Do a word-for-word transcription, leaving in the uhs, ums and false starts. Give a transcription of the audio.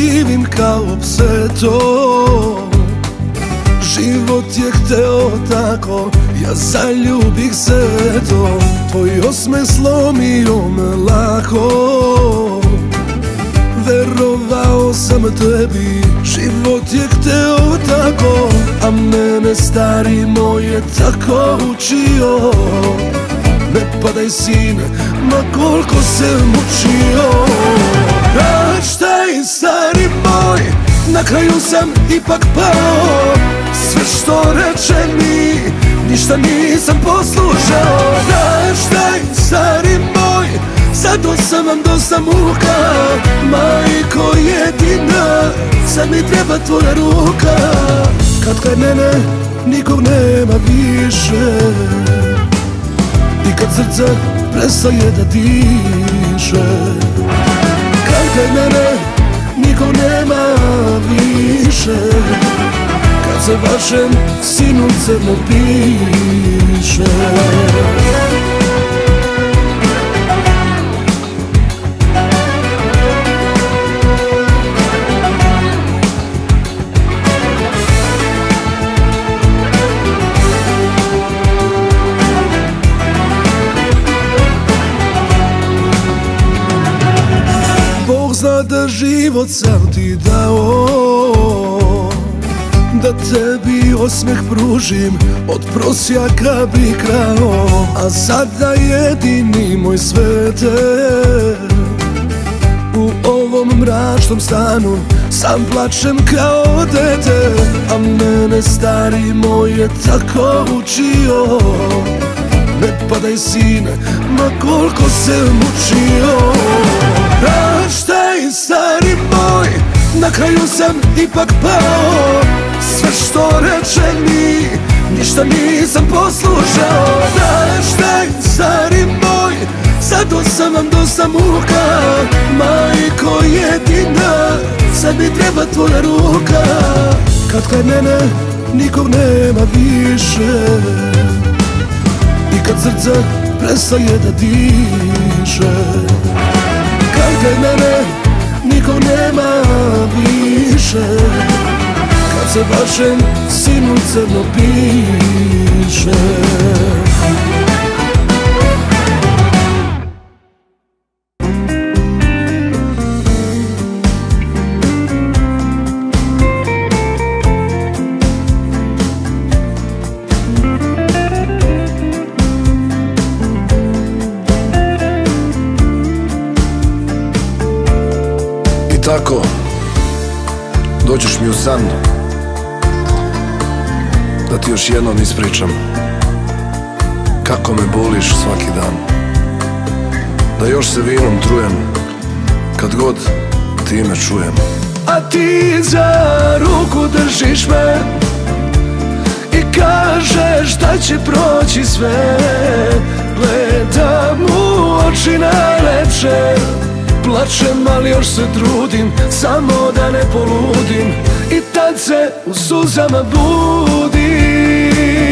živim kao pse to. Život je hteo tako, ja zaljubih se to. Tvoj osmeh slomio me lako, verovao sam tebi. Život je hteo tako, a mene stari moj je tako učio. Ne padaj sine, ma koliko se mučio. Praštaj stari moj, na kraju sam ipak pao. Sve što reče mi, ništa nisam poslušao. Praštaj stari moj, zato sam vam dosta muka. Majko jedina, sad mi treba tvoja ruka. Kad kraj mene nikog nema više i kad srce prestaje da diše. Kad kraj mene nikog nema više, kad se vašem sinu crno piše. Bog zna da život sam ti dao, da tebi osmeh pružim, od prosjaka bi krao. A sada jedini moj svete, u ovom mračnom stanu sam plačem kao dete. A mene stari moj je tako učio. Ne padaj sine, ma koliko se mučio. Praštaj stari moj, na kraju sam ipak pao. Sve što reče mi, ništa nisam poslušao. Praštaj stari moj, zato sam vam dosta muka. Majko jedina, sad mi treba tvoja ruka. Kad kraj mene nikog nema više i kad srce prestaje da diše. Kad kraj mene nikog nema više, kad se vašem sinu crno piše. I tako dođeš mi u san, da ti još jednom ispričam kako me boliš svaki dan. Da još se vinom trujem kad god ti me čujem. A ti za ruku držiš me i kažeš da će proći sve. Gledam u oči najlepše, plačem ali još se trudim, samo da ne poludim. I tad se u suzama budim.